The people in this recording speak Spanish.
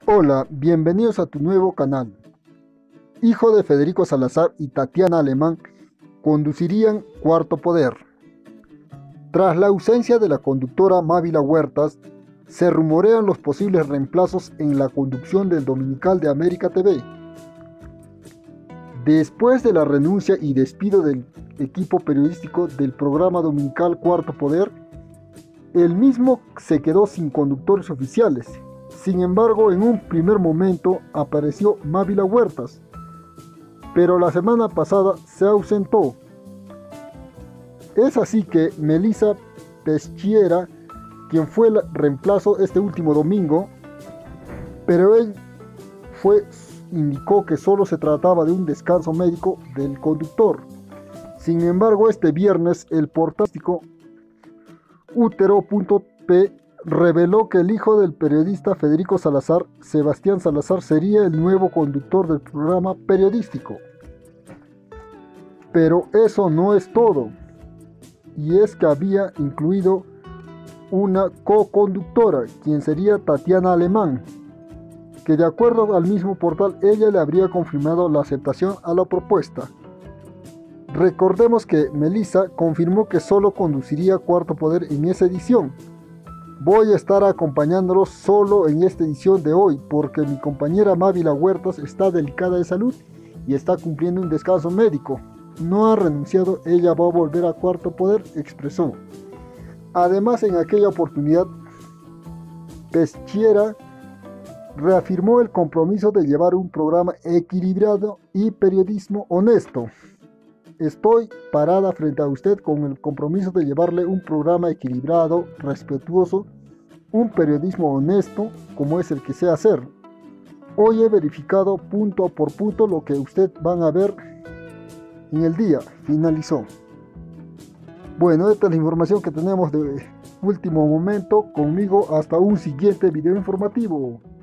Hola, bienvenidos a tu nuevo canal. Hijo de Federico Salazar y Tatiana Alemán conducirían Cuarto Poder. Tras la ausencia de la conductora Mávila Huertas, se rumorean los posibles reemplazos en la conducción del Dominical de América TV. Después de la renuncia y despido del equipo periodístico del programa dominical Cuarto Poder, el mismo se quedó sin conductores oficiales. Sin embargo, en un primer momento apareció Mávila Huertas, pero la semana pasada se ausentó. Es así que Melissa Peschiera, quien fue el reemplazo este último domingo, pero él indicó que solo se trataba de un descanso médico del conductor. Sin embargo, este viernes el portal Utero.p reveló que el hijo del periodista Federico Salazar, Sebastián Salazar, sería el nuevo conductor del programa periodístico. Pero eso no es todo, y es que había incluido una co-conductora, quien sería Tatiana Alemán, que de acuerdo al mismo portal, ella le habría confirmado la aceptación a la propuesta. Recordemos que Melissa confirmó que solo conduciría Cuarto Poder en esa edición. Voy a estar acompañándolos solo en esta edición de hoy porque mi compañera Mávila Huertas está delicada de salud y está cumpliendo un descanso médico. No ha renunciado, ella va a volver a Cuarto Poder, expresó. Además, en aquella oportunidad, Peschiera reafirmó el compromiso de llevar un programa equilibrado y periodismo honesto. Estoy parada frente a usted con el compromiso de llevarle un programa equilibrado, respetuoso, un periodismo honesto como es el que sé hacer. Hoy he verificado punto por punto lo que usted van a ver en el día, finalizó. Bueno, esta es la información que tenemos de último momento. Conmigo hasta un siguiente video informativo.